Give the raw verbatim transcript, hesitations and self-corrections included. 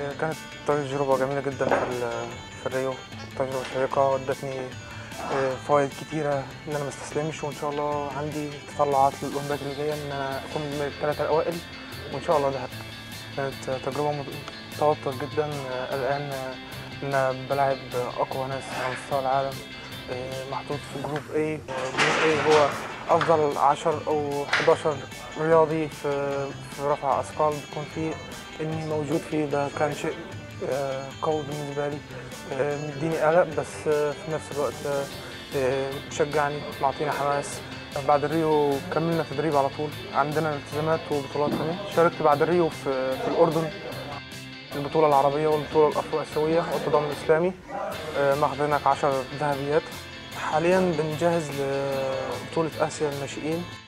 كانت تجربة جميلة جدا في في الريو، تجربة شيقة وادتني فوائد كتيرة إن أنا ما استسلمش، وإن شاء الله عندي تطلعات للأولمبياد اللي جاية إن أنا أكون من الثلاثة الأوائل وإن شاء الله ذهب. كانت تجربة متوتر جدا، قلقان إن أنا بلاعب أقوى ناس على مستوى العالم، محطوط في جروب A. جروب A هو أفضل عشرة أو حداشر رياضي في في رفع أثقال بيكون فيه. إني موجود فيه ده كان شيء قوي بالنسبة لي، مديني قلق بس في نفس الوقت شجعني، معطينا حماس. بعد الريو كملنا تدريب على طول، عندنا التزامات وبطولات كمان. شاركت بعد الريو في, في الأردن، البطولة العربية والبطولة الأفرو آسيوية والتضامن الإسلامي، ماخد هناك عشر ذهبيات. حاليا بنجهز لبطولة آسيا الناشئين.